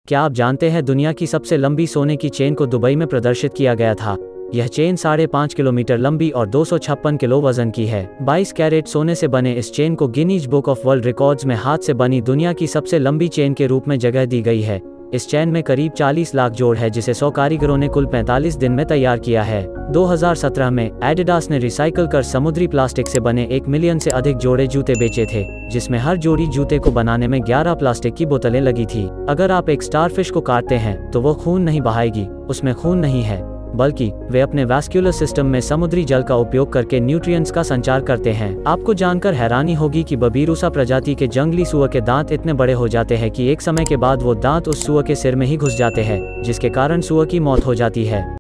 क्या आप जानते हैं दुनिया की सबसे लंबी सोने की चेन को दुबई में प्रदर्शित किया गया था। यह चेन 5.5 किलोमीटर लंबी और 256 किलो वजन की है। 22 कैरेट सोने से बने इस चेन को Guinness book of world records में हाथ से बनी दुनिया की सबसे लंबी चेन के रूप में जगह दी गई है। इस चेन में करीब 40 लाख जोड़ है, जिसे 100 कारीगरों ने कुल 45 दिन में तैयार किया है। 2017 में एडिडास ने रिसाइकल कर समुद्री प्लास्टिक से बने 1 मिलियन से अधिक जोड़े जूते बेचे थे, जिसमें हर जोड़ी जूते को बनाने में 11 प्लास्टिक की बोतलें लगी थी। अगर आप एक स्टारफिश को काटते हैं तो वो खून नहीं बहाएगी, उसमें खून नहीं है, बल्कि वे अपने वैस्कुलर सिस्टम में समुद्री जल का उपयोग करके न्यूट्रिएंट्स का संचार करते हैं। आपको जानकर हैरानी होगी कि बबीरूसा प्रजाति के जंगली सूअर के दांत इतने बड़े हो जाते हैं कि एक समय के बाद वो दांत उस सूअर के सिर में ही घुस जाते हैं, जिसके कारण सूअर की मौत हो जाती है।